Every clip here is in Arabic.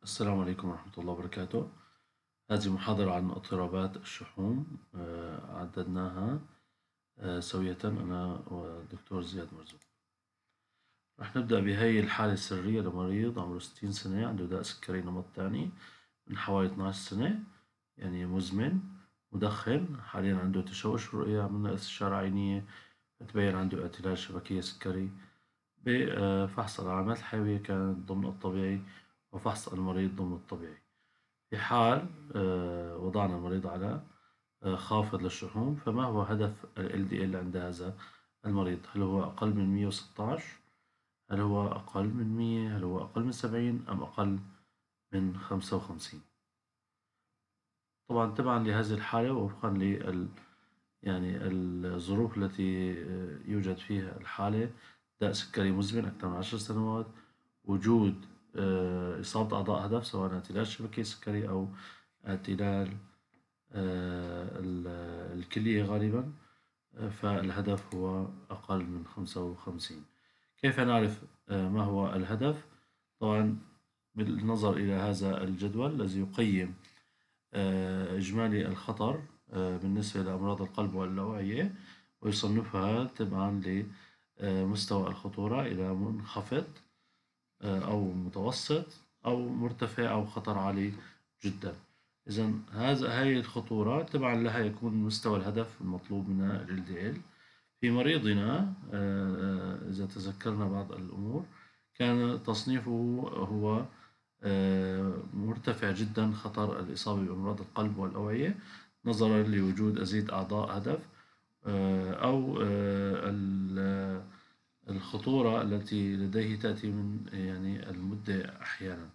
السلام عليكم ورحمة الله وبركاته. هذه محاضرة عن اضطرابات الشحوم. عددناها سوية أنا والدكتور زياد مرزوق. رح نبدأ بهي الحالة السرية لمريض عمره 60 سنة عنده داء سكري نمط تاني من حوالي 12 سنة، يعني مزمن مدخن. حاليا عنده تشوش رؤية، عملنا استشارة عينية تبين عنده اعتلال شبكية سكري. بفحص العلامات الحيوية كانت ضمن الطبيعي، وفحص المريض ضمن الطبيعي. في حال وضعنا المريض على خافض للشحوم، فما هو هدف ال LDL عند هذا المريض؟ هل هو أقل من 116؟ هل هو أقل من 100؟ هل هو أقل من 70 أم أقل من 55؟ طبعا تبعا لهذه الحالة ووفقا يعني الظروف التي يوجد فيها الحالة: داء سكري مزمن أكثر من 10 سنوات، وجود إصابة أعضاء هدف سواء اعتلال شبكي سكري أو اعتلال الكلية غالبا، فالهدف هو أقل من 55. كيف نعرف ما هو الهدف؟ طبعا بالنظر إلى هذا الجدول الذي يقيم إجمالي الخطر بالنسبة لأمراض القلب والأوعية، ويصنفها تبعا لمستوى الخطورة إلى منخفض أو متوسط أو مرتفع أو خطر عالي جدا. إذا هاي الخطورة تبعا لها يكون مستوى الهدف المطلوب من ال LDL. في مريضنا إذا تذكرنا بعض الأمور، كان تصنيفه هو مرتفع جدا خطر الإصابة بأمراض القلب والأوعية نظرا لوجود أزيد أعضاء هدف أو الخطورة التي لديه تأتي من يعني المدة أحيانا.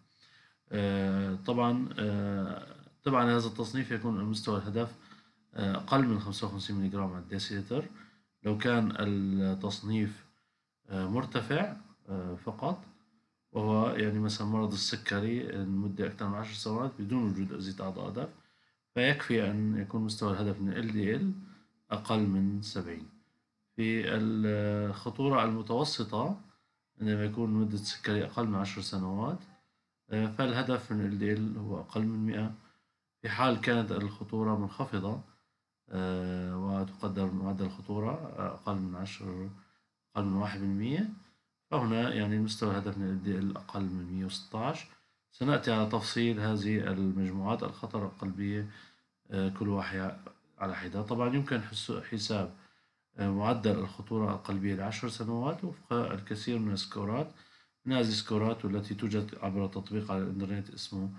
طبعا هذا التصنيف يكون مستوى الهدف أقل من 55 ملغ على الديسيلتر. لو كان التصنيف مرتفع فقط، وهو يعني مثلا مرض السكري لمدة أكثر من 10 سنوات بدون وجود أزيد أعضاء هدف، فيكفي أن يكون مستوى الهدف من LDL أقل من 70. في الخطورة المتوسطة عندما يكون مدة السكري أقل من 10 سنوات، فالهدف من LDL هو أقل من 100. في حال كانت الخطورة منخفضة وتقدر معدل الخطورة أقل من 10، أقل من 1%، فهنا يعني مستوى الهدف من LDL أقل من 116. سنأتي على تفصيل هذه المجموعات الخطر القلبية كل واحدة على حدة. طبعا يمكن حساب معدل الخطورة القلبية ل10 سنوات وفق الكثير من السكورات. من هذه السكورات والتي توجد عبر تطبيق على الإنترنت اسمه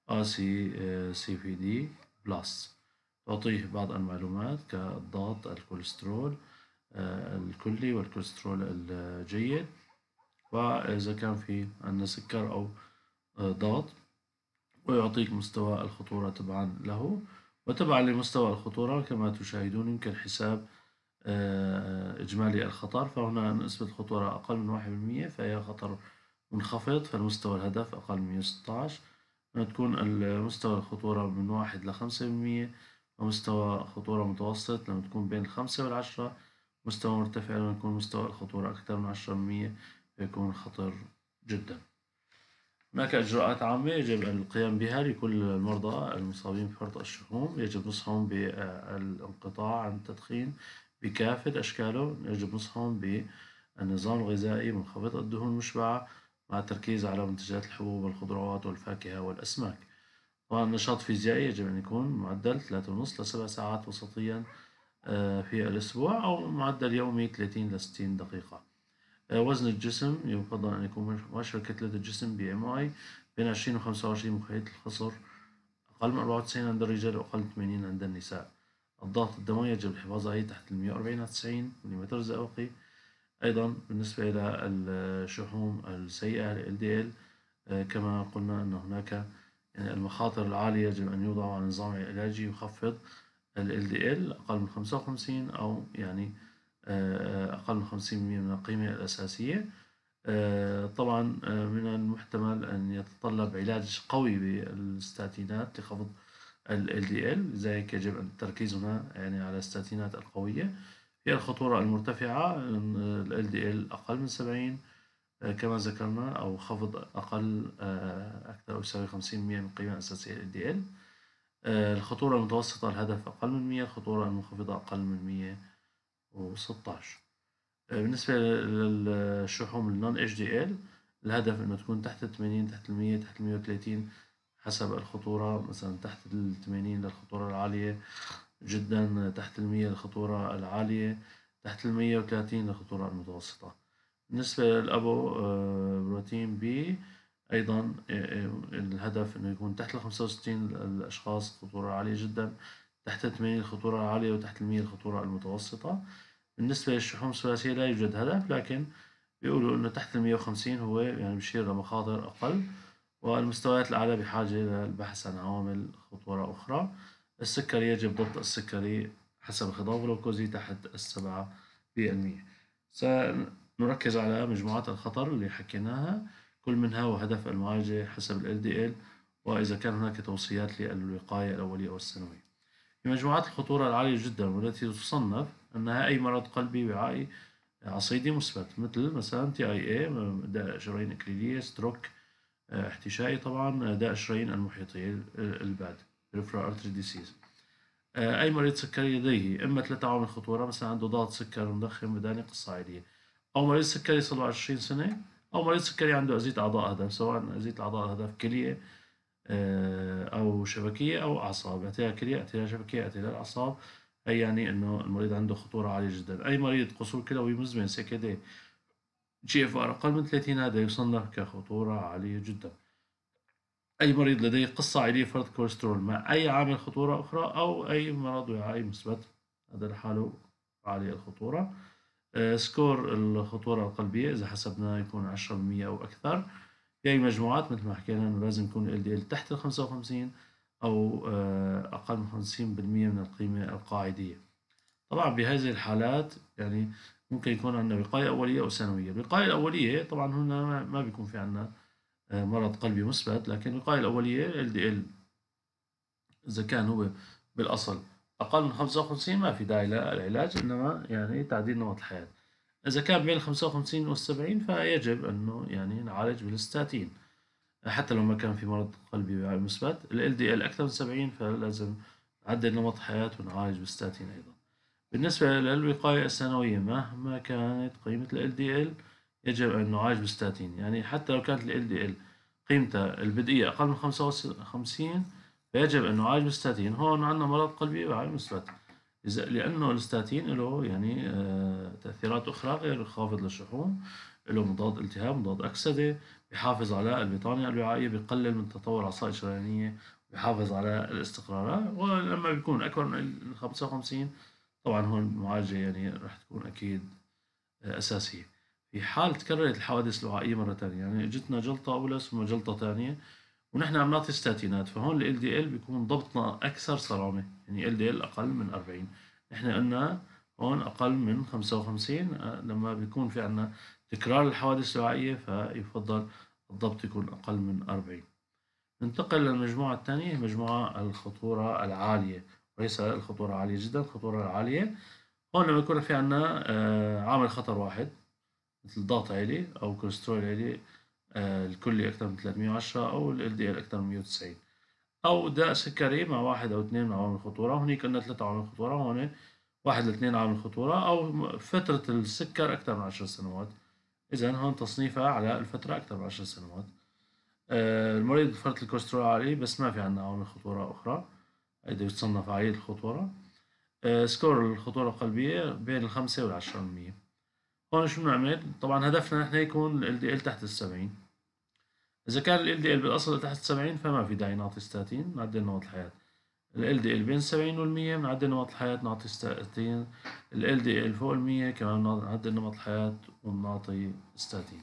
RCCPD بلس، تعطيه بعض المعلومات كالضغط، الكوليسترول الكلي والكوليسترول الجيد، وإذا كان في عندنا سكر أو ضغط، ويعطيك مستوى الخطورة تبعا له. وتبعا لمستوى الخطورة كما تشاهدون يمكن حساب إجمالي الخطر. فهنا نسبة الخطورة أقل من 1%، فهي خطر منخفض، فالمستوى الهدف أقل من 116. تكون مستوى الخطورة من 1 ل5%، ومستوى خطورة متوسط لما تكون بين 5 و10. مستوى مرتفع لما يكون مستوى الخطورة أكثر من 10%، فيكون خطر جدا. هناك إجراءات عامة يجب القيام بها لكل المرضى المصابين بفرط الشحوم. يجب نصحهم بالانقطاع عن التدخين بكافة أشكاله. يجب نصحهم بالنظام الغذائي منخفض الدهون المشبعة مع التركيز على منتجات الحبوب والخضروات والفاكهة والأسماك. طبعا النشاط الفيزيائي يجب أن يكون معدل 3.5 ل7 ساعات وسطيا في الأسبوع، أو معدل يومي 30 ل 60 دقيقة. وزن الجسم يفضل أن يكون مؤشر كتلة الجسم BMI بين 20 و 25 مقياس الخصر، أقل من 94 عند الرجال وأقل من 80 عند النساء. الضغط الدموي يجب الحفاظ عليه تحت 140 على 90 ملم زئبقي. أيضا بالنسبة إلى الشحوم السيئة ال LDL، كما قلنا أن هناك يعني المخاطر العالية يجب أن يوضع على نظام علاجي يخفض ال LDL أقل من 55، أو يعني أقل من 50% من القيمة الأساسية. طبعا من المحتمل أن يتطلب علاج قوي بالستاتينات لخفض ال LDL، لذلك يجب التركيز هنا يعني على الستاتينات القوية. في الخطورة المرتفعة ال LDL أقل من 70، كما ذكرنا، أو خفض أقل أكثر أو يساوي 50% من القيمة الأساسية LDL. الخطورة المتوسطة الهدف أقل من 100، الخطورة المنخفضة أقل من 116. بالنسبة للشحوم النون HDL، الهدف إنه تكون تحت 80، تحت 100، تحت 130 حسب الخطورة. مثلا تحت 80 للخطورة العالية جدا، تحت 100 للخطورة العالية، تحت 130 للخطورة المتوسطة. بالنسبة للأبو بروتين بي، أيضا الهدف إنه يكون تحت 65 الأشخاص خطورة عالية جدا، تحت 80 الخطورة العالية، وتحت 100 الخطورة المتوسطة. بالنسبة للشحوم الثلاثية لا يوجد هدف، لكن بيقولوا إنه تحت 150 هو يعني بيشير لمخاطر أقل، والمستويات الأعلى بحاجة للبحث عن عوامل خطورة أخرى. السكري يجب ضبط السكري حسب الخضار الجلوكوزي تحت 7%. سنركز على مجموعات الخطر اللي حكيناها، كل منها وهدف المعالجة حسب ال LDL، وإذا كان هناك توصيات للوقاية الأولية والثانوية. في مجموعات الخطورة العالية جدا والتي تصنف أنها أي مرض قلبي وعائي عصيدي مثبت، مثلا TIA، داء شرايين إكليلية، ستروك احتشائي، طبعا داء الشرايين المحيطية الباد peripheral artery disease. أي مريض سكري لديه إما 3 عوامل خطورة، مثلا عنده ضغط، سكر، مدخن، مداني، قصة عائلية، أو مريض سكري صار له 20 سنة، أو مريض سكري عنده أذية أعضاء هدف، سواء أذية أعضاء هدف كلية أو شبكية أو أعصاب، اعتلال كلية، اعتلال شبكية، اعتلال أعصاب. أي يعني إنه المريض عنده خطورة عالية جدا. أي مريض قصور كلوي مزمن CKD GFR أقل من 30، هذا يصنف كخطورة عالية جدا. أي مريض لديه قصة عائلية فرط كوليسترول مع أي عامل خطورة أخرى، أو أي مرض وعائي مثبت، هذا لحاله عالي الخطورة. سكور الخطورة القلبية إذا حسبناه يكون 10% أو أكثر. في أي مجموعات مثل ما حكينا إنه لازم يكون ال LDL تحت 55 أو أقل من 50% من القيمة القاعدية. طبعا بهذه الحالات يعني ممكن يكون عندنا وقاية أولية أو ثانوية. الوقاية الأولية طبعا هنا ما بيكون في عندنا مرض قلبي مثبت، لكن الوقاية الأولية LDL إذا كان هو بالأصل أقل من 55 ما في داعي للعلاج، إنما يعني تعديل نمط الحياة. إذا كان بين 55 وال70 فيجب أنه يعني نعالج بالستاتين، حتى لو ما كان في مرض قلبي مثبت. ال LDL أكثر من 70 فلازم نعدل نمط الحياة ونعالج بالستاتين أيضا. بالنسبة للوقاية الثانوية، مهما كانت قيمة ال LDL يجب أن نعالج بالستاتين، يعني حتى لو كانت ال LDL قيمتها البدئية أقل من 55 فيجب أن نعالج بالستاتين. هون عندنا مرض قلبي وعي مثبت، لأنه الستاتين له يعني تأثيرات أخرى غير خافض للشحوم، له مضاد التهاب، مضاد أكسدة، بيحافظ على البطانة الوعائية، بيقلل من تطور العصائب الشريانية، بيحافظ على الاستقرار. ولما بيكون أكبر من 55 طبعا هون المعالجة يعني راح تكون أكيد أساسية. في حال تكررت الحوادث الوعائية مرة تانية، يعني جتنا جلطة أولى ثم جلطة تانية ونحن عم نعطي ستاتينات، فهون ال LDL بيكون ضبطنا أكثر صرامة، يعني LDL أقل من 40. نحن قلنا هون أقل من 55. لما بيكون في عنا تكرار الحوادث الوعائية فيفضل الضبط يكون أقل من 40. ننتقل للمجموعة الثانية، مجموعة الخطورة العالية، وليس الخطورة عالية جدا، الخطورة العالية. هون لما يكون في عنا عامل خطر واحد مثل ضغط عالي أو كوليسترول عالي الكلي أكثر من 310، أو ال LDL أكثر من 190، أو داء سكري مع واحد أو اثنين من عوامل الخطورة. هنيك قلنا 3 عوامل خطورة، هون 1 ل 2 عوامل خطورة، أو فترة السكر أكثر من 10 سنوات. إذا هون تصنيفها على الفترة أكثر من 10 سنوات. المريض فرط الكوليسترول عالي بس ما في عندنا عوامل خطورة أخرى، هيدا يتصنف عالي الخطورة. سكور الخطورة القلبية بين 5 و10%. هون شو بنعمل؟ طبعا هدفنا نحن يكون ال LDL تحت 70. إذا كان ال LDL بالأصل تحت 70 فما في داعي نعطي ستاتين، نعدل نمط الحياة. ال LDL بين 70 وال100 بنعدل نمط الحياة، نعطي ستاتين. ال LDL فوق ال100 كمان نعدل نمط الحياة ونعطي ستاتين.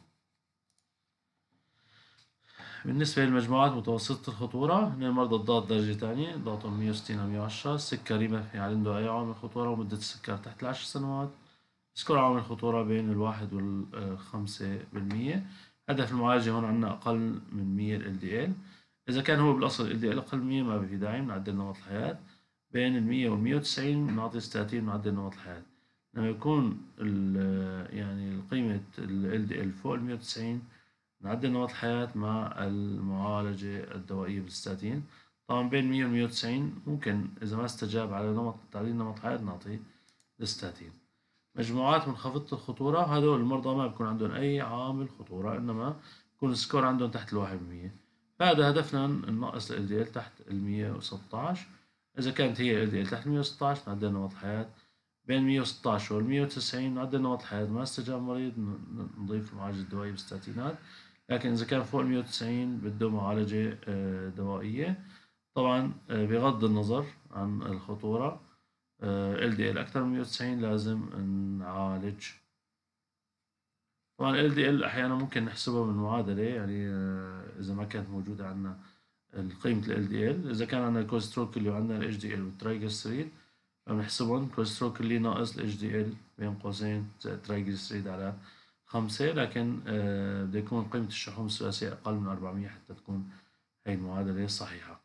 بالنسبة للمجموعات متوسطة الخطورة، هن مرضى الضغط درجة تانية، ضغطهم 160 أو 110، السكري ما في عنده أي عامل خطورة، ومدة السكر تحت 10 سنوات، سكور عامل الخطورة بين 1 و5%. هدف المعالجة هون عنا أقل من 100 LDL. إذا كان هو بالأصل LDL أقل من 100 ما في داعي، بنعدل نمط الحياة. بين 100 و190 بنعطي ستاتين، بنعدل نمط الحياة. لما يكون يعني قيمة ال LDL فوق 190 نعدل نمط الحياة مع المعالجة الدوائية بالستاتين. طبعا بين 100 و 190 ممكن إذا ما استجاب على تعديل نمط الحياة نعطي الستاتين. مجموعات منخفضة الخطورة هذول المرضى ما بيكون عندهم أي عامل خطورة، إنما يكون السكور عندهم تحت 1%. فهذا هدفنا ننقص ال LDL تحت 116. إذا كانت هي ال LDL تحت 116 نعدل نمط الحياة. بين 116 وال 190 نعدل نمط الحياة. ما استجاب المريض نضيف المعالجة الدوائية بالستاتينات. لكن إذا كان فوق 190 بده معالجة دوائية. طبعا بغض النظر عن الخطورة LDL أكثر من 190 لازم نعالج. طبعا LDL أحيانا ممكن نحسبها من معادلة، يعني إذا ما كانت موجودة عندنا قيمة ال LDL. إذا كان عندنا الكوليسترول كلي وعندنا ال HDL والترايجليسيريد فبنحسبهم كوليسترول كلي ناقص ال HDL بين قوسين ترايجليسيريد على 5، لكن بده يكون قيمة الشحوم الثلاثية أقل من 400 حتى تكون هي المعادلة صحيحة.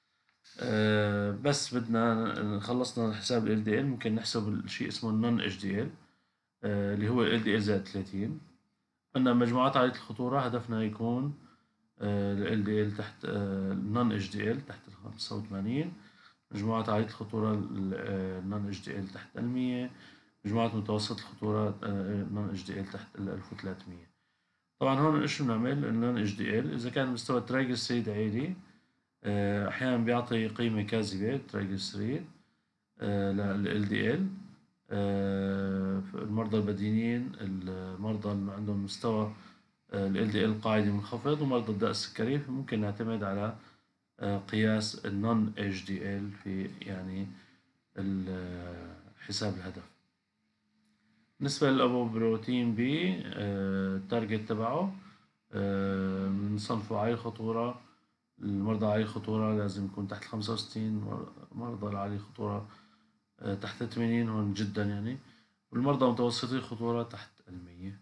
بس بدنا خلصنا حساب ال LDL ممكن نحسب شيء اسمه non HDL اللي هو ال LDL زائد 30. قلنا مجموعات عالية الخطورة هدفنا يكون ال LDL تحت non HDL تحت 85. مجموعات عالية الخطورة non HDL تحت 100. مجموعات متوسطة الخطورة non HDL تحت 1300. طبعا هون ايش بنعمل non HDL إذا كان مستوى الترايجليسيريد عالي أحيانا بيعطي قيمة كاذبة ترايجليسيريد لل LDL. المرضى البدينين، المرضى اللي عندهم مستوى ال LDL قاعدي منخفض، ومرضى الداء السكري ممكن نعتمد على قياس النون HDL في يعني حساب الهدف. بالنسبة للأبوبروتين بي التارجت تبعه بنصنفه عالي الخطورة. المرضى عالي الخطورة لازم يكون تحت 65. مرضى العالي الخطورة تحت 80 هون جدا يعني. والمرضى متوسطي الخطورة تحت 100.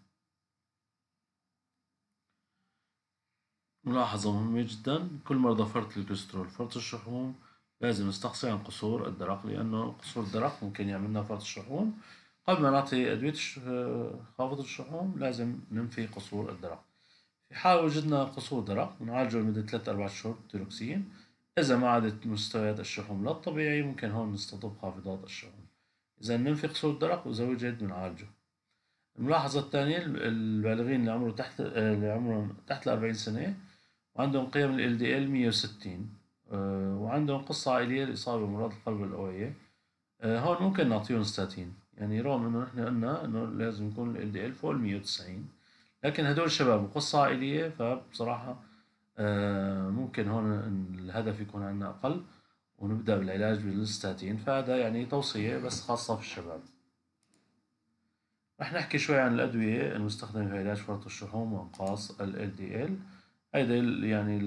ملاحظة مهمة جدا، كل مرضى فرط الكوليسترول فرط الشحوم لازم نستقصي عن قصور الدرق، لأنه قصور الدرق ممكن يعملنا فرط الشحوم. قبل ما نعطي أدوية خافضة الشحوم لازم ننفي قصور الدرق. في حال وجدنا قصور درق نعالجه لمدة 3-4 شهور بالتيروكسين. إذا ما عادت مستويات الشحوم للطبيعي ممكن هون نستطب خافضات الشحوم. إذا ننفي قصور الدرق وإذا وجد بنعالجه. الملاحظة الثانية البالغين اللي عمرهم تحت 40 سنة وعندهم قيم ال LDL 160 وعندهم قصة عائلية للإصابة بأمراض القلب والأوعية. هون ممكن نعطيهم ستاتين، يعني رغم إنه نحن قلنا إنه لازم يكون ال LDL فوق ال 190، لكن هدول الشباب وقصة عائلية فبصراحة ممكن هون الهدف يكون عندنا أقل ونبدأ بالعلاج بالستاتين. فهذا يعني توصية بس خاصة في الشباب. رح نحكي شوي عن الأدوية المستخدمة في علاج فرط الشحوم وإنقاص ال LDL. هيدا يعني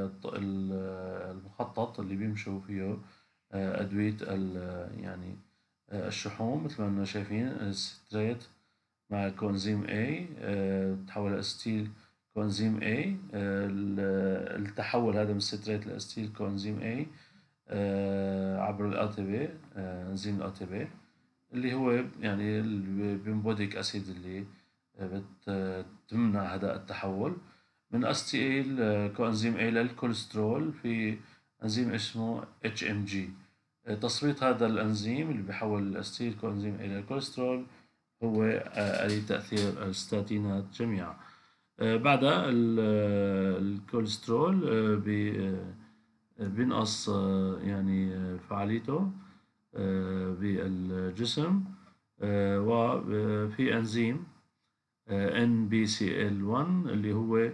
المخطط اللي بيمشوا فيه أدوية يعني الشحوم مثل ما شايفين الستريت مع كوانزيم A تحول لأستيل كوانزيم A. التحول هذا من الستريت لأستيل كوانزيم A عبر الATP انزيم الATP اللي هو يعني البيمبوديك أسيد اللي بتمنع هذا التحول من أستيل كوانزيم A للكوليسترول في أنزيم اسمه HMG. تصويت هذا الأنزيم اللي بيحول الأستيل كوانزيم A للكوليسترول هو آلية تأثير الستاتينات جميعا. بعدها الكوليسترول بينقص يعني فعاليته بالجسم. وفي أنزيم NBCL1 اللي هو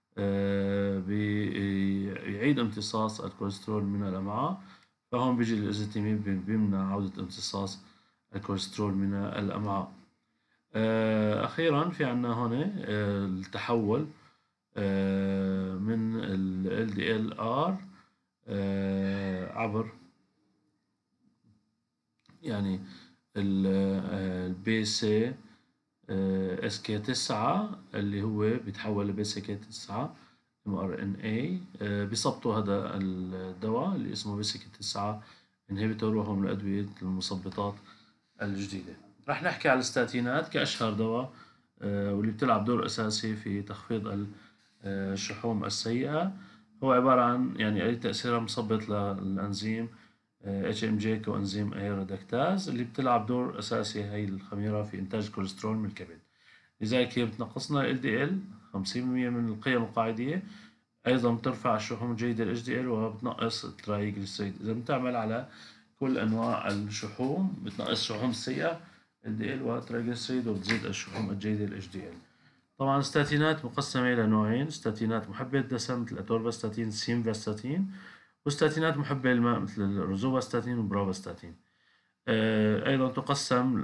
بيعيد امتصاص الكوليسترول من الأمعاء. فهون بيجي الازيتيميب بيمنع عودة امتصاص الكوليسترول من الأمعاء. أخيرا في عنا هون التحول من ال LDLR عبر يعني البي سي SK9 اللي هو بيتحول لبي سي كي 9 mRNA. بيصبطوا هذا الدواء اللي اسمه بي سي كي 9 انهبيتور، وهو من الأدوية المثبطات الجديدة. رح نحكي على الستاتينات كأشهر دواء واللي بتلعب دور أساسي في تخفيض الشحوم السيئة. هو عبارة عن يعني أي تأثيرها مثبط للأنزيم HMG كوأنزيم أي ريدكتاز اللي بتلعب دور أساسي هي الخميرة في إنتاج الكوليسترول من الكبد. لذلك هي بتنقصنا ال LDL 50% من القيم القاعدية. أيضا بترفع الشحوم الجيدة ال HDL وبتنقص الترايجليسيريد. إذا بتعمل على كل أنواع الشحوم بتنقص الشحوم السيئة LDL والترايجليسيريد وبتزيد الشحوم الجيدة ال HDL. طبعا الستاتينات مقسمة إلى نوعين: ستاتينات محبة الدسم مثل أتورفاستاتين سيمفاستاتين، وستاتينات محبة الماء مثل الروزوفاستاتين وبرافاستاتين. أيضا تقسم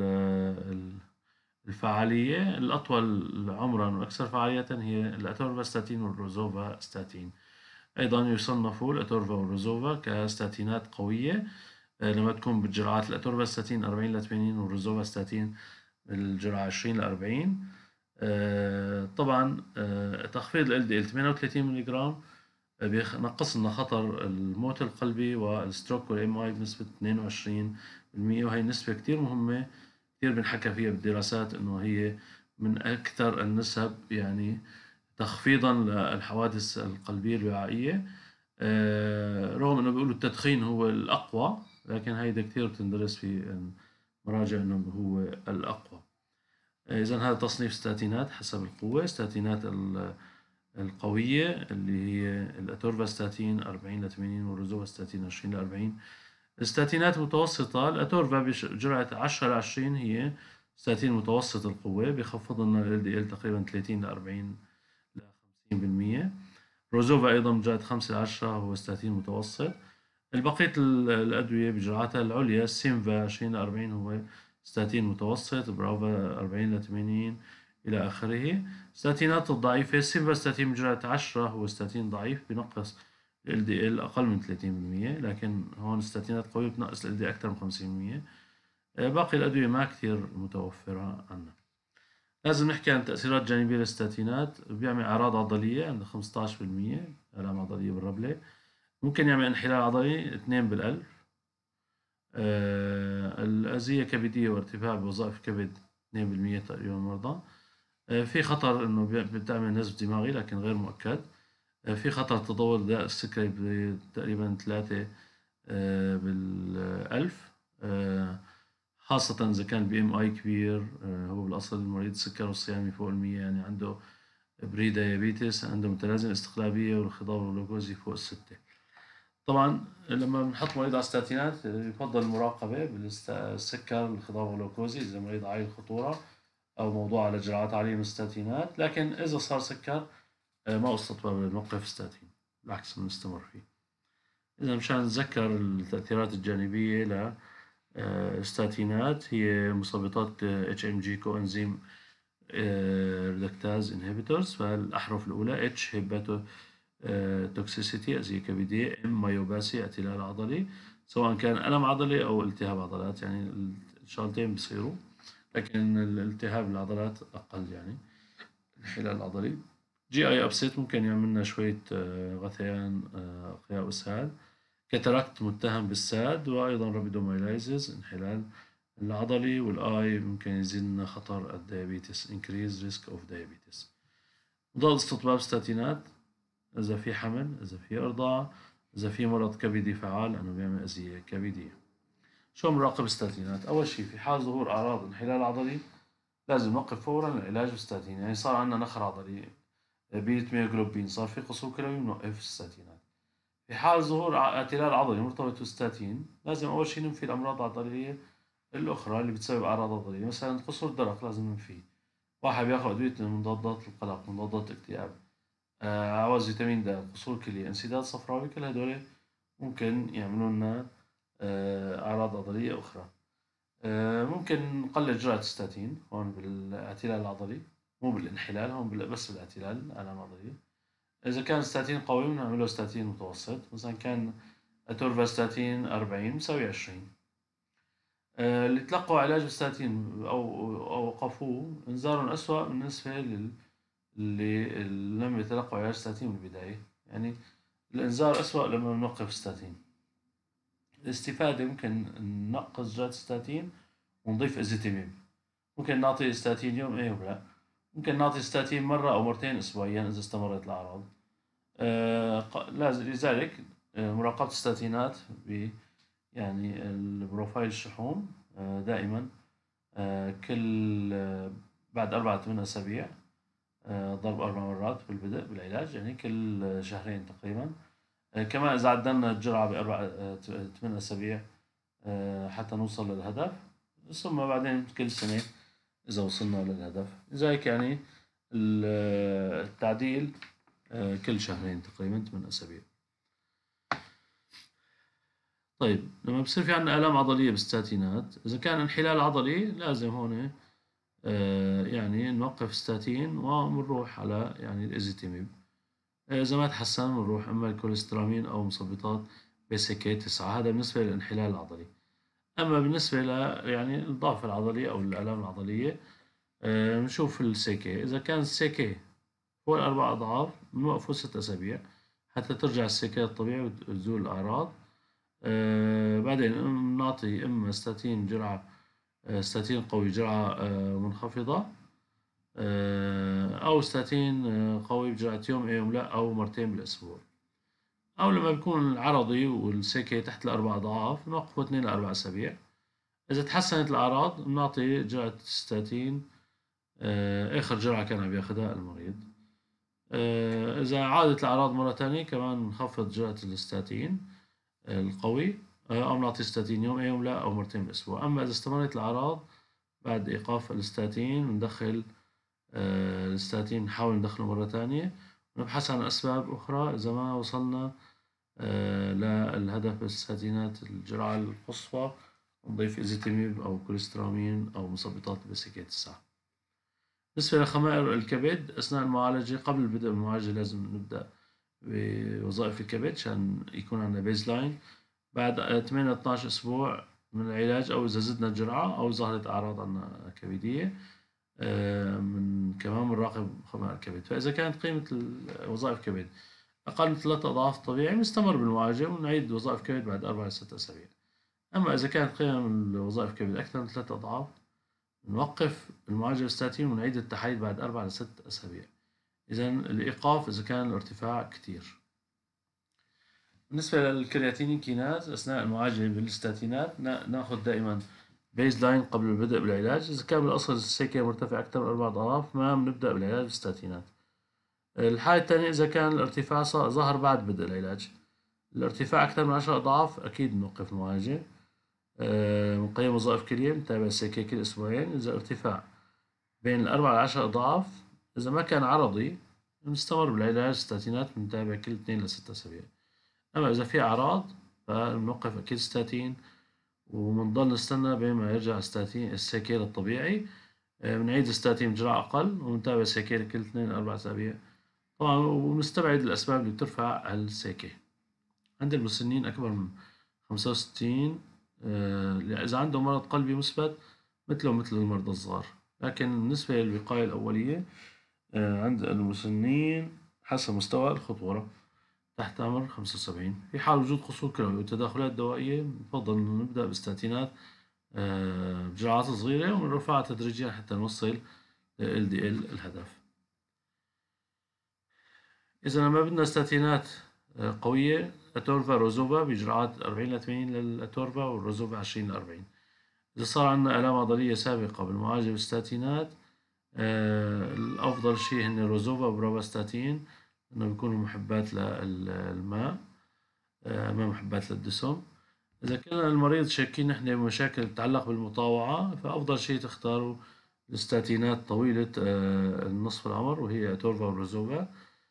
الفعالية. الأطول عمرا وأكثر فعالية هي الأتورفاستاتين والروزوفاستاتين. أيضا يصنف الأتورفا والروزوفا كستاتينات قوية لما تكون بالجرعات الأتورفاستاتين 40 ل 80 والروزوفاستاتين بالجرعة 20 ل 40. طبعا تخفيض ال LDL 38 ملغ بينقص لنا خطر الموت القلبي والستروك والام اي بنسبة 22%، وهي نسبة كتير مهمة كتير بنحكى فيها بالدراسات انه هي من اكثر النسب يعني تخفيضا للحوادث القلبية الوعائية. رغم انه بيقولوا التدخين هو الاقوى، لكن هيدا كتير بتندرس في مراجع انه هو الاقوى. اذا هذا تصنيف ستاتينات حسب القوة. ستاتينات القوية اللي هي الأتورفاستاتين 40 ل 80 والروزوفاستاتين 20 ل 40. الستاتينات متوسطة: الأتورفا بجرعة 10 ل 20 هي ستاتين متوسط القوة، بيخفض لنا ال LDL تقريبا 30 ل 40 ل 50%. روزوفا أيضا بجرعة 5 ل 10 هو ستاتين متوسط. البقية الأدوية بجرعاتها العليا: السيمفا 20 ل 40 هو ستاتين متوسط، برافا 40 ل 80 إلى آخره. ستاتينات الضعيفة: السيمفاستاتين بجرعة 10 هو ستاتين ضعيف بنقص ال LDL أقل من 30%، لكن هون ستاتينات قوية بتنقص ال LDL أكثر من 50%. باقي الأدوية ما كثير متوفرة عنا. لازم نحكي عن تأثيرات جانبية للستاتينات. بيعمل أعراض عضلية عند 15%، آلام عضلية بالربلة. ممكن يعمل انحلال عضلي 2 بالألف. الأذية كبدية وارتفاع بوظائف الكبد 2% تقريبا من المرضى. في خطر انه بتعمل نزف دماغي لكن غير مؤكد. في خطر تطور داء السكري تقريبا 3 بالألف، خاصة إذا كان البي ام اي كبير. هو بالأصل المريض السكر والصيامي فوق 100، يعني عنده بري ديابيتس، عنده متلازمة استقلابية والخضار والجلوكوزي فوق 6. طبعا لما بنحط مريض على ستاتينات يفضل المراقبة بالسكر الخضار والجلوكوزي إذا مريض عالي الخطورة أو موضوع على جرعات عالية من الستاتينات. لكن إذا صار سكر ما قصة نوقف ستاتين، بالعكس بنستمر فيه. إذا مشان نتذكر التأثيرات الجانبية للستاتينات، هي مثبطات HMG كوأنزيم ريدكتاز انهبيتورز. فالأحرف الأولى H هيباتو توكسيسيتي أذية كبدية، M مايوباسي اعتلال عضلي سواء كان ألم عضلي أو التهاب عضلات، يعني الشغلتين بصيروا، لكن الالتهاب العضلات أقل، يعني الانحلال العضلي. جي اي ابسيت ممكن يعمل لنا شوية غثيان أقياء وإسهال. كاتاراكت متهم بالساد، وأيضا رابيدومايلايزز انحلال العضلي. والآي ممكن يزيد لنا خطر الديابيتس increase risk of diabetes. مضاد استطباب ستاتينات إذا في حمل، إذا في إرضاع، إذا في مرض كبدي فعال لأنه بيعمل أذية كبدية. شو مراقب ستاتينات؟ أول شيء في حال ظهور أعراض انحلال عضلي لازم نوقف فورا العلاج بالستاتين. يعني صار عندنا نخر عضلي، بيت ميوغلوبين، صار في قصور كلوي، بنوقف الستاتينات. في حال ظهور اعتلال عضلي مرتبط بالستاتين لازم أول شيء ننفي الأمراض العضلية الأخرى اللي بتسبب أعراض عضلية، مثلا قصور الدرق لازم ننفيه. واحد بياخذ أدوية مضادات القلق، مضادات الاكتئاب، عوز فيتامين د، قصور كلية، انسداد صفراوي، كل هدول ممكن يعملوا لنا أعراض عضلية أخرى. ممكن نقلل جرعة الستاتين هون بالاعتلال العضلي، مو بالانحلال، هون بس بالاعتلال الآلام العضلية. إذا كان الستاتين قوي بنعمله ستاتين متوسط، مثلا كان اتورفاستاتين 40 بنسوي 20. اللي تلقوا علاج بالستاتين أو وقفوه إنذارهم أسوأ بالنسبة اللي لم يتلقوا علاج ستاتين من البداية. يعني الإنذار أسوأ لما نوقف ستاتين. الاستفادة ممكن ننقص جرعة الستاتين ونضيف ازيتيميب. ممكن نعطي ستاتين يوم ايه ولا ممكن نعطي ستاتين مرة أو مرتين أسبوعيا إذا استمرت الأعراض. لذلك مراقبة الستاتينات يعني البروفايل الشحوم دائما كل بعد 4 8 أسابيع، ضرب 4 مرات بالبدء بالعلاج، يعني كل شهرين تقريبا. كمان إذا عدلنا الجرعة بأربع 8 أسابيع حتى نوصل للهدف، ثم بعدين كل سنة إذا وصلنا للهدف. لذلك يعني التعديل كل شهرين تقريبا 8 أسابيع. طيب لما بصير في عندنا آلام عضلية بالستاتينات، إذا كان انحلال عضلي لازم هون يعني نوقف ستاتين ونروح على يعني الإزيتيميب. إذا ما تحسن بنروح إما الكوليسترامين أو مثبطات BCK 9. هذا بالنسبة للانحلال العضلي. أما بالنسبة ل يعني الضعف العضلي أو الآلام العضلية بنشوف السيكي. إذا كان السيكي فوق 4 أضعاف بنوقفه 6 أسابيع حتى ترجع السيكي الطبيعي وتزول الأعراض. بعدين بنعطي إما ستاتين جرعة ستاتين قوي جرعة منخفضة، أو ستاتين قوي بجرعة يوم يوم لا أو مرتين بالأسبوع. أو لما بيكون العرضي والسيكي تحت 4 أضعاف بنوقفه 2 ل4 أسابيع. إذا تحسنت الأعراض بنعطي جرعة ستاتين آخر جرعة كان عم ياخدها المريض. إذا عادت الأعراض مرة تانية كمان بنخفض جرعة الستاتين القوي، أو نعطي ستاتين يوم يوم لا أو مرتين بالأسبوع. أما إذا استمرت الأعراض بعد إيقاف الستاتين بندخل الستاتين، نحاول ندخله مرة تانية ونبحث عن أسباب أخرى. إذا ما وصلنا للهدف الستاتينات الجرعة القصوى نضيف إزيتيميب أو كوليسترامين أو مثبطات BCK 9. بالنسبة لخمائر الكبد أثناء المعالجة، قبل البدء بالمعالجة لازم نبدأ بوظائف الكبد عشان يكون عندنا بيز لاين. بعد 8 12 أسبوع من العلاج أو إذا زدنا الجرعة أو ظهرت أعراض عندنا كبدية من كمان بنراقب خمائر الكبد. فإذا كانت قيمة وظائف الكبد أقل من 3 أضعاف الطبيعي بنستمر بالمعالجة ونعيد وظائف الكبد بعد 4 ل 6 أسابيع. أما إذا كانت قيم وظائف الكبد أكثر من 3 أضعاف نوقف المعالجة بالستاتين ونعيد التحاليل بعد 4 ل 6 أسابيع. إذا الإيقاف إذا كان الارتفاع كتير. بالنسبة للكرياتينين كيناز أثناء المعالجة بالستاتينات ناخذ دائما بيز لاين قبل البدء بالعلاج. إذا كان بالأصل السيكي مرتفع أكثر من 4 أضعاف ما بنبدأ بالعلاج بالستاتينات. الحالة الثانية إذا كان الارتفاع ظهر بعد بدء العلاج، الارتفاع أكثر من 10 أضعاف أكيد نوقف المعالجة. نقيم وظائف كلية نتابع السيكي كل أسبوعين. إذا ارتفاع بين 4 ل 10 أضعاف، إذا ما كان عرضي نستمر بالعلاج ستاتينات بنتابع كل 2 ل 6 أسابيع. أما إذا في أعراض فبنوقف أكيد ستاتين وبنضل نستنى بين ما يرجع ستاتين السيكي الطبيعي. بنعيد الستاتين بجرعة أقل ونتابع السيكي كل 2 ل 4 أسابيع طبعا، ونستبعد الأسباب اللي بترفع السيكي. عند المسنين أكبر من 65 إذا عندهم مرض قلبي مثبت مثل المرضى الصغار. لكن بالنسبة للوقاية الأولية عند المسنين حسب مستوى الخطورة تحت عمر 75. في حال وجود قصور كلوي وتداخلات دوائية نفضل نبدأ بالستاتينات بجرعات صغيرة ونرفعها تدريجيا حتى نوصل ل LDL الهدف. إذا ما بدنا ستاتينات قوية، أتورفا روزوفا بجرعات 40 ل 80 للأتورفا والروزوفا 20 ل 40. إذا صار عندنا آلام عضلية سابقة بالمعالجة بالستاتينات الأفضل شيء هن روزوفا وبروفاستاتين إنه بيكونوا محبات للماء ما محبات للدسم. إذا كان المريض شاكين نحن بمشاكل تتعلق بالمطاوعة فأفضل شيء تختاروا الستاتينات طويلة النصف العمر وهي أتورفا وروزوفا.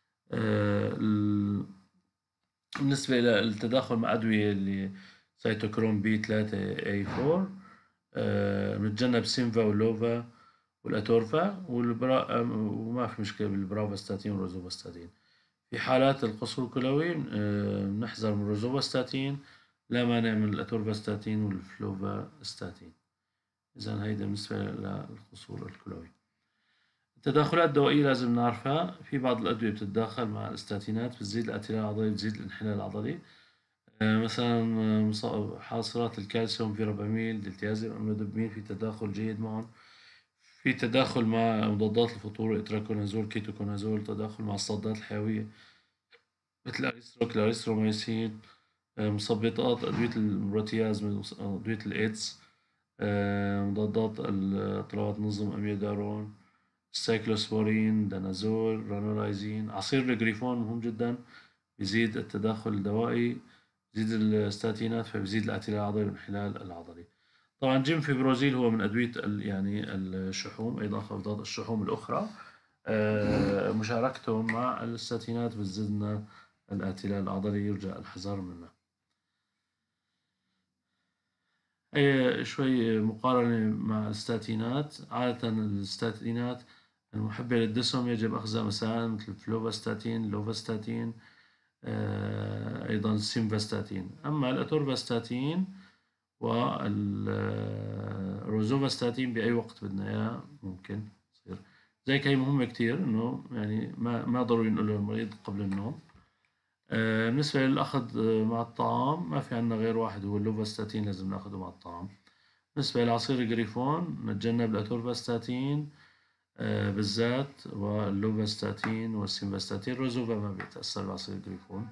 بالنسبة للتداخل مع أدوية اللي سيتوكروم B3A4 بنتجنب سيمفا واللوفا والأتورفا وما في مشكلة بالبرافاستاتين والروزوفاستاتين. في حالات القصور الكلوي بنحذر من الروزوفاستاتين، لا مانع من الأتورفاستاتين والفلوفاستاتين. إذا هيدا بالنسبة للقصور الكلوي. التداخلات الدوائية لازم نعرفها. في بعض الأدوية بتتداخل مع الاستاتينات بتزيد الاعتلال العضلي بتزيد الانحلال العضلي. مثلا حاصلات الكالسيوم فيرابامين دلتيازيم أملودوبامين في تداخل جيد معهم، في تداخل مع مضادات الفطور إتراكونازول كيتوكونازول، تداخل مع الصادات الحيوية مثل الأريثروميسين، مثبطات أدوية البروتياز، أدوية الإيدز، مضادات اضطرابات نظم أميودارون، السايكلوسبورين، دانازول، رانولايزين. عصير الجريفون مهم جدا، بيزيد التداخل الدوائي، بيزيد الستاتينات فبيزيد الاعتلال العضلي والانحلال العضلي. طبعا جيم فيبروزيل هو من أدوية يعني الشحوم، أيضا خفضات الشحوم الأخرى. مشاركته مع الستاتينات بتزيد لنا الاعتلال العضلي، يرجى الحذر منه. هي شوي مقارنة مع الستاتينات. عادة الستاتينات المحبة للدسم يجب أخذها مساء، مثل فلوفاستاتين، لوفاستاتين، أيضا سيمفاستاتين. أما الأتورفاستاتين والروزوفاستاتين بأي وقت بدنا إياه ممكن يصير. زي هي مهمة كتير، إنه يعني ما ضروري نقول للمريض قبل النوم. بالنسبة للأخذ مع الطعام، ما في عنا غير واحد، هو اللوفاستاتين، لازم ناخده مع الطعام. بالنسبة لعصير الجريفون نتجنب الأتورفاستاتين بالذات، واللوفاستاتين والسيمفاستاتين. الرزوفا ما بيتأثر بعصير الجريفون.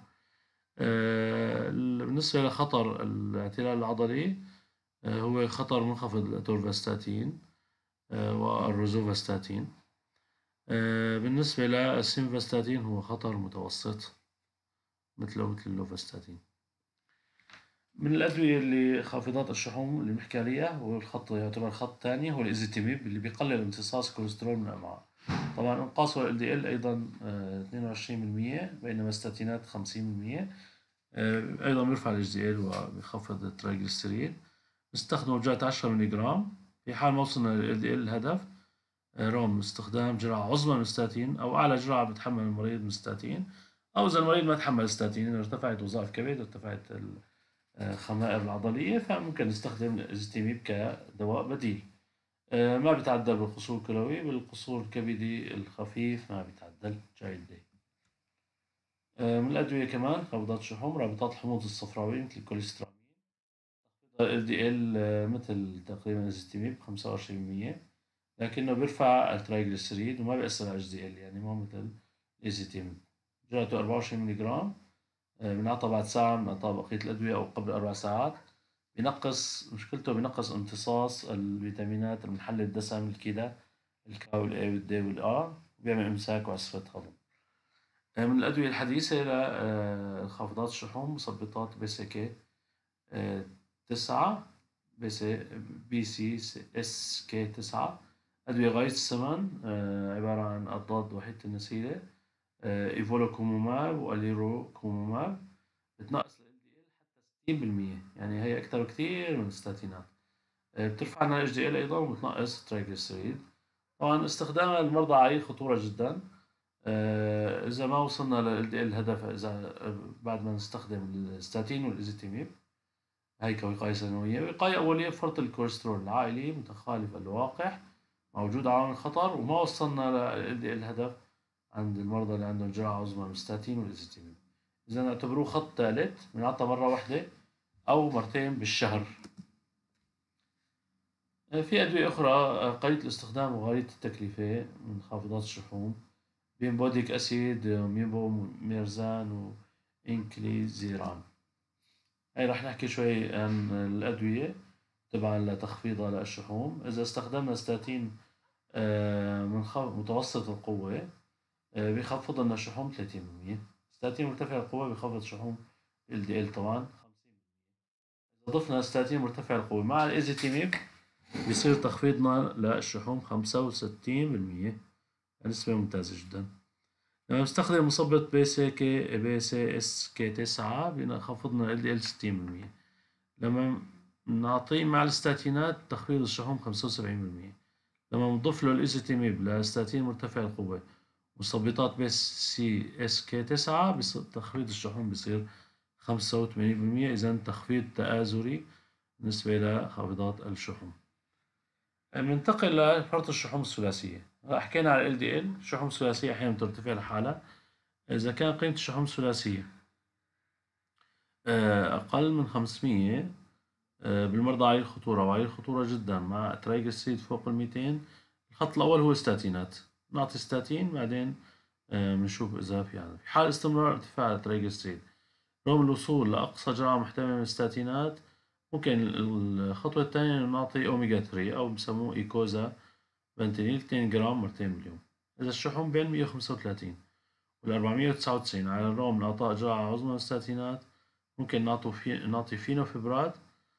بالنسبة لخطر الاعتلال العضلي، هو خطر منخفض الأتورفاستاتين والروزوفاستاتين. بالنسبة للسيمفاستاتين هو خطر متوسط مثل اللوفاستاتين. من الأدوية اللي خافضات الشحوم اللي بنحكي عليها، هو الخط يعتبر خط ثاني، هو الإيزيتيميب اللي بيقلل امتصاص الكوليسترول من الأمعاء. طبعا انقاصه ال LDL أيضا 22%، بينما الستاتينات 50%. أيضا بيرفع ال HDL وبيخفض الترايجليسيريد. نستخدمه بجرعة 10 ملغ في حال ما وصلنا لل LDL الهدف، رغم استخدام جرعة عظمى من الستاتين أو أعلى جرعة بتحمل المريض من الستاتين، أو إذا المريض ما تحمل الستاتين، ارتفعت وظائف الكبد وارتفعت الخمائر العضلية، فممكن نستخدم الازيتيميب كدواء بديل. ما بيتعدل بالقصور الكلوي، بالقصور الكبدي الخفيف ما بيتعدل جيد. من الأدوية كمان خفضات الشحوم، رابطات الحموضة الصفراوية مثل الكوليسترول، ال LDL مثل تقريبا الازيتيميب 25%، لكنه بيرفع الترايجليسيريد وما بيأثر على HDL، يعني ما مثل الازيتيميب. جرعته 24 ملغ، بنعطى بعد ساعة من إعطاء بقية الأدوية أو قبل 4 ساعات. مشكلته بينقص امتصاص الفيتامينات المحلل الدسم، الكلى، الكا والA والD والR، وبيعمل إمساك وعسرة هضم. من الأدوية الحديثة لخافضات الشحوم، مثبطات BCK 9، BCSK9، أدوية غاية الثمن، عبارة عن أضداد وحيدة النسيلة، إيفولوكوموماب وأليروكوموماب. بتنقص ال LDL حتى 60%، يعني هي أكتر كتير من الستاتينات. بترفع لنا ال HDL أيضا وبتنقص الترايجليسيريد. طبعا استخدامها للمرضى عالي خطورة جدا. إذا ما وصلنا لل LDL الهدف، إذا بعد ما نستخدم الستاتين والإزيتيميب، هاي كوقاية سنوية. وقاية أولية بفرط الكوليسترول العائلي متخالف الواقع، موجود عوامل خطر، وما وصلنا لل LDL الهدف عند المرضى اللي عندهم جرعة عظمى من الستاتين والإزيتيميب. إذا نعتبروه خط ثالث، بنعطى مرة واحدة أو مرتين بالشهر. في أدوية أخرى قليلة الاستخدام وغالية التكلفة من خافضات الشحوم، بيمبوديك أسيد، ميرزان، وإنكليزيران. هاي رح نحكي شوي عن الأدوية تبعا لتخفيضها للشحوم. إذا استخدمنا ستاتين متوسط القوة، بيخفض لنا الشحوم 30%. ستاتين مرتفع القوة بيخفض شحوم LDL طبعا 50%. إذا ضفنا ستاتين مرتفع القوة مع الإيزيتيميب، بيصير تخفيضنا للشحوم 65%، نسبة ممتازة جدا. لما نستخدم مثبط BCSK9 بيخفضنا LDL 60%. لما نعطيه مع الستاتينات تخفيض الشحوم 75%. لما نضيف له الإيزيتيميب لستاتين مرتفع القوة مثبطات BCSK9، تخفيض الشحوم بيصير 85%. إذا تخفيض تآزري بالنسبة لخافضات الشحوم. ننتقل لفرط الشحوم الثلاثية. حكينا على LDL. الشحوم الثلاثية أحيانا ترتفع لحالها إذا كان قيمة الشحوم الثلاثية أقل من 500 بالمرضى عالي الخطورة، وعالي الخطورة جدا مع ترايجلسيريد فوق 200. الخط الأول هو ستاتينات، نعطي ستاتين بعدين بنشوف إذا في في حال استمرار ارتفاع الترايجلسيريد رغم الوصول لأقصى جرعة محتملة من الستاتينات، ممكن الخطوة الثانية إنه نعطي أوميجا 3 أو بسموه إيكوزا بنتينيل 2 جرام مرتين باليوم. إذا الشحوم بين 135 وال 499 على الرغم من إعطاء جرعة عظمى من الستاتينات، ممكن نعطي فينوفيبرات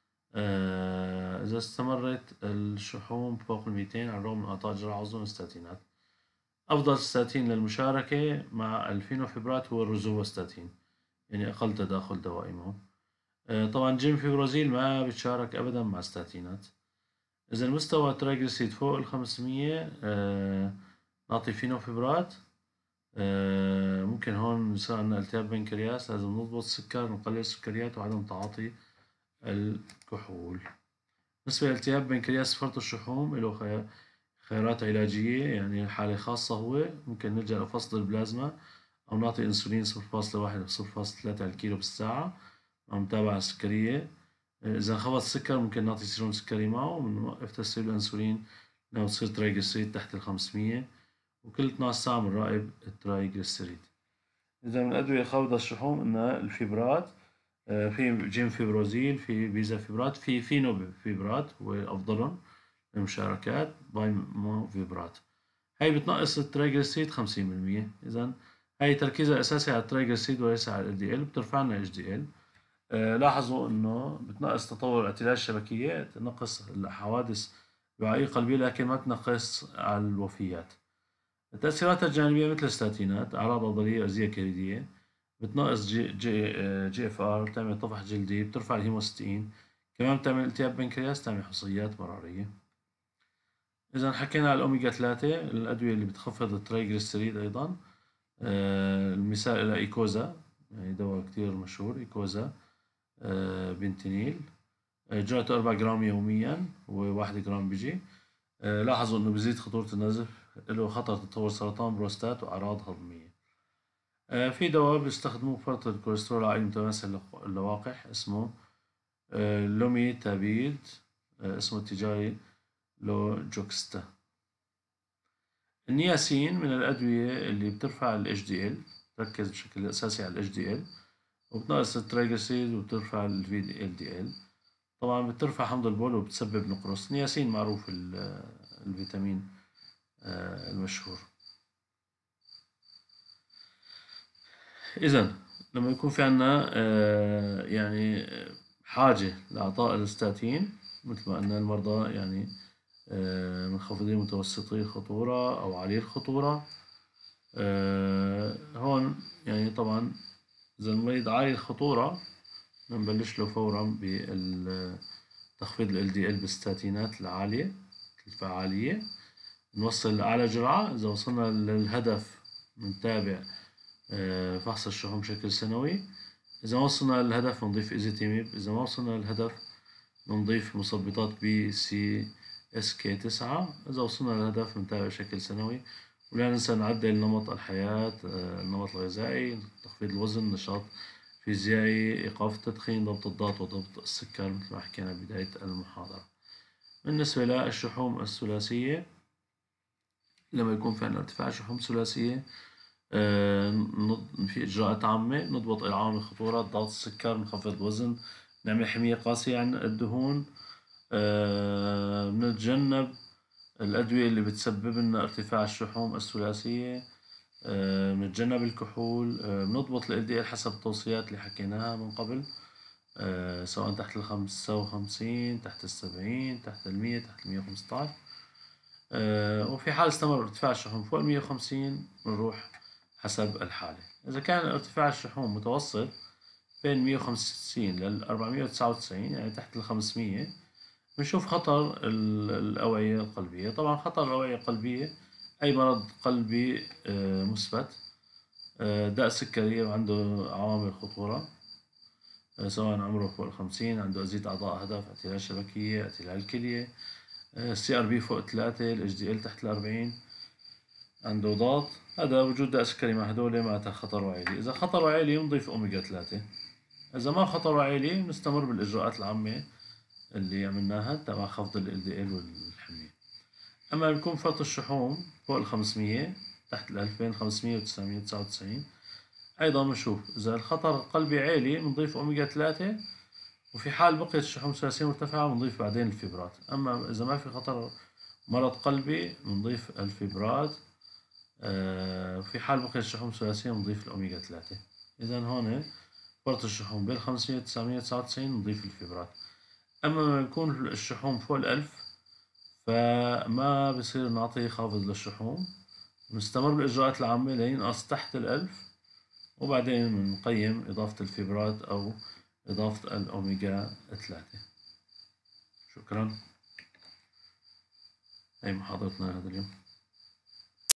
إذا استمرت الشحوم فوق 200 على الرغم من إعطاء جرعة عظمى من الستاتينات. أفضل ستاتين للمشاركة مع الفينوفيبرات هو الروزوفاستاتين، يعني أقل تداخل دوائي معه. طبعا جيمفيبروزيل ما بتشارك أبدا مع ستاتينات. إذا المستوى الترايجليسيد فوق 500 نعطي فينوفيبرات. ممكن هون يصير عندنا التهاب بنكرياس، لازم نضبط السكر، نقلل السكريات وعدم تعاطي الكحول. بالنسبة لالتهاب بنكرياس فرط الشحوم له خيارات علاجية، يعني حالة خاصة هو ممكن نلجأ لفصل البلازما أو نعطي أنسولين 0.1 أو 0.3 الكيلو بالساعة مع متابعة سكرية. إذا انخفض السكر ممكن نعطي سيروم سكري معه ونوقف تسريب الأنسولين لو تصير ترايجليسيريد تحت 500، وكل 12 ساعة بنراقب الترايجليسيريد. إذا من الأدوية خافضة الشحوم إنها الفيبرات، في جيم فيبروزيل، في بيزا فيبرات، في فينو فيبرات هو أفضلهم المشاركات، بايمو فيبرات. هاي بتنقص الترايجليسيريد 50%. إذا هاي تركيزها الأساسي على الترايجليسيريد وليس على ال LDL، بترفع لنا HDL. لاحظوا إنه بتنقص تطور الاعتلال الشبكية، تنقص الحوادث الوعائية القلبية، لكن ما تنقص على الوفيات. التأثيرات الجانبية مثل الستاتينات، أعراض عضلية وأذية كبدية، بتنقص جي اف ار، بتعمل طفح جلدي، بترفع الهيموستين، كمان بتعمل التهاب بنكرياس، بتعمل حصيات مرارية. إذا حكينا على الأوميجا 3 الأدوية اللي بتخفض الترايجليسيريد أيضا. المثال إلى إيكوزا، يعني دواء كتير مشهور إيكوزا بنتينيل، جرعته 4 جرام يوميا و1 جرام بيجي. لاحظوا إنه بزيد خطورة النزف، له خطر تطور سرطان بروستات وأعراض هضمية. في دواء بيستخدموه بفرط الكوليسترول العالي متماثل اللواقح اسمه لومي تابيد، اسمه التجاري لوجوكستا. النياسين من الأدوية اللي بترفع ال HDL، تركز بشكل أساسي على ال HDL، وبتنقص الترايجليسيريد وبترفع ال VLDL. طبعا بترفع حمض البول وبتسبب نقرس. نياسين معروف الفيتامين المشهور. إذا لما يكون في عنا يعني حاجة لإعطاء الستاتين، مثل ما قلنا المرضى يعني منخفضين متوسطي الخطورة أو عالي الخطورة، هون يعني طبعا إذا المريض عالي الخطورة بنبلش له فورا بتخفيض ال LDL بالستاتينات العالية الفعالية، نوصل لأعلى جرعة. إذا وصلنا للهدف بنتابع فحص الشحوم بشكل سنوي. إذا ما وصلنا للهدف بنضيف إيزيتيميب. إذا ما وصلنا للهدف بنضيف مثبطات PCSK9. إذا وصلنا للهدف بنتابع بشكل سنوي. ولا ننسى نعدل نمط الحياة، النمط الغذائي، تخفيض الوزن، نشاط فيزيائي، إيقاف التدخين، ضبط الضغط وضبط السكر مثل ما حكينا بداية المحاضرة. بالنسبة للشحوم الثلاثية، لما يكون في عندنا ارتفاع شحوم ثلاثية في إجراءات عامة نضبط العوامل الخطورة، ضغط السكر، نخفض الوزن، نعمل حمية قاسية عن الدهون، بنتجنب الأدوية اللي بتسبب لنا ارتفاع الشحوم الثلاثية، بنتجنب الكحول، بنضبط ال LDL حسب التوصيات اللي حكيناها من قبل، سواء تحت 55، تحت 70، تحت 100، تحت 115. وفي حال استمر ارتفاع الشحوم فوق 150 بنروح حسب الحالة. إذا كان ارتفاع الشحوم متوسط بين 150 لل 499 يعني تحت ال 500، بنشوف خطر الأوعية القلبية. طبعا خطر الأوعية القلبية أي مرض قلبي مثبت، داء سكري وعنده عوامل خطورة، سواء عمره فوق 50، عنده أزيد أعضاء هدف، اعتلال شبكية، اعتلال الكلية، CRB فوق 3، ال HDL تحت 40، عنده ضغط، هذا وجود داء سكري مع هدول معناتها خطره عالي. إذا خطره عالي نضيف أوميجا 3. إذا ما خطره عالي بنستمر بالإجراءات العامة اللي عملناها تبع خفض ال LDL والحمية. أما بيكون فرط الشحوم فوق 500 تحت 2500 و999 أيضا بنشوف إذا الخطر القلبي عالي بنضيف أوميجا 3، وفي حال بقيت الشحوم الثلاثية مرتفعة بنضيف بعدين الفيبرات. أما إذا ما في خطر مرض قلبي بنضيف الفيبرات، في حال بقيت الشحوم الثلاثية بنضيف الأوميجا 3. إذا هون فرط الشحوم بين 500 و 999 نضيف الفيبرات. أما لما يكون الشحوم فوق 1000 فما بصير نعطي خافض للشحوم، نستمر بالإجراءات العامة لينقص تحت 1000، وبعدين بنقيم إضافة الفيبرات أو إضافة الأوميجا 3. شكرا. هي محاضرتنا هذا اليوم.